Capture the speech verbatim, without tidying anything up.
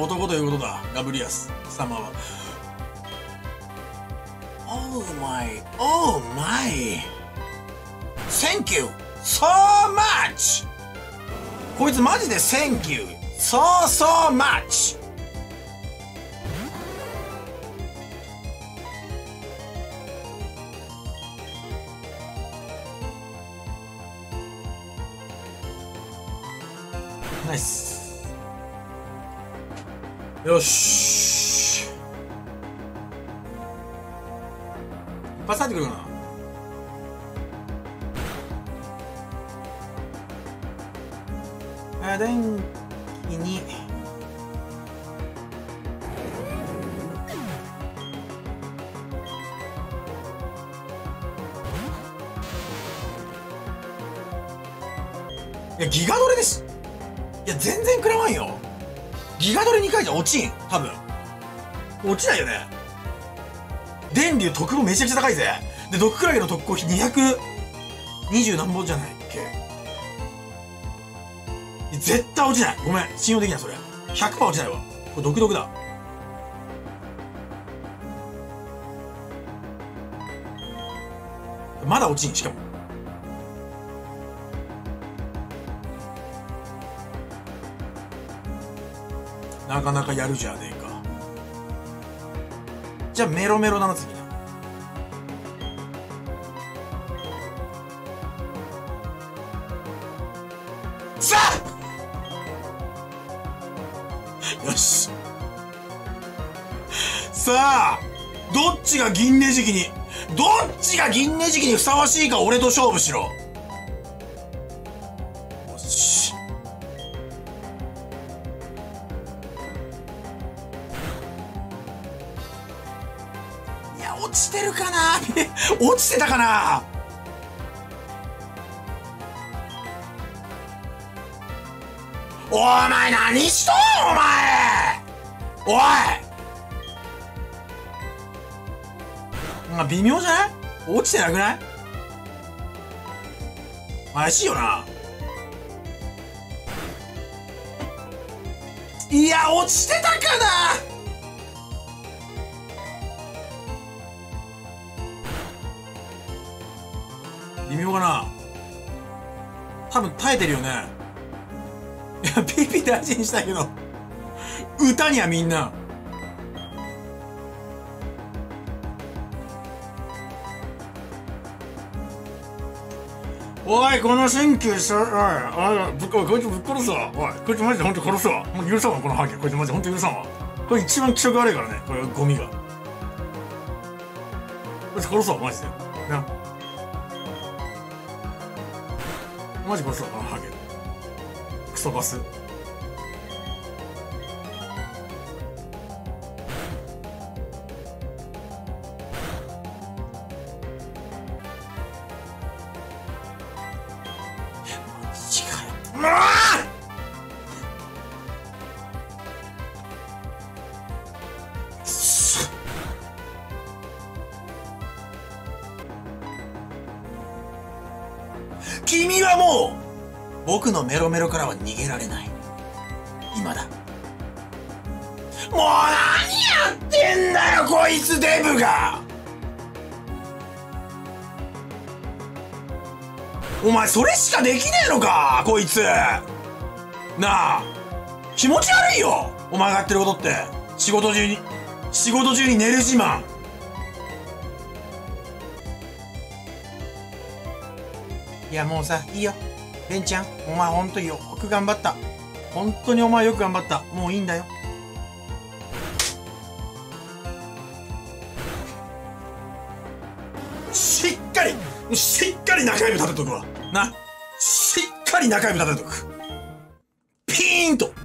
男ということだ、ガブリアス様は。Oh my, oh my. Thank you so much. こいつマジで Thank you so so much. ナイス。よし。一発入ってくるかな。あ、電気に。いや、ギガドレです。いや、全然食らわんよ。ギガドレにかいじゃ落ちん。多分。落ちないよね。電流特攻めちゃくちゃ高いぜ。で、毒クラゲの特攻費にひゃくにじゅう何本じゃないっけ。絶対落ちない。ごめん。信用できない、それ。ひゃくパーセント 落ちないわ。これ毒毒だ。まだ落ちん、しかも。なかなかやるじゃねえか。じゃあメロメロだな、次な。さあよし。さあ、どっちが銀ねじきに、どっちが銀ねじきにふさわしいか俺と勝負しろ。よし。いや、落ちてるかな落ちてたかな。お前何しとんお前。おい、まあ微妙じゃない？落ちてなくない？怪しいよな。いや、落ちてたかな。微妙かな。多分耐えてるよね。いや、ピーピー大事にしたいけど、歌にはみんな。おい、この新旧さ、おい、おい、ぶっこ、こいつぶっ殺すわ。おい、こいつマジでほんと殺すわ。もう許さんわ、このハゲ。こいつマジでほんと許さんわ。これ一番気色悪いからね、これゴミが。こいつ殺すわ、マジで。な。マジ殺すわ、このハゲ。クソバス。もう君はもう僕のメロメロからは逃げられない。今だ。もう何やってんだよこいつデブが。お前それしかできねえのかこいつ。なあ、気持ち悪いよお前がやってることって。仕事中に仕事中に寝る自慢。いやもうさ、いいよレンちゃん、お前ほんとよく頑張った。本当にお前よく頑張った。もういいんだよ。しっかりしっかり中指立てとくわな。しっかり中指立てとく。ピーンと。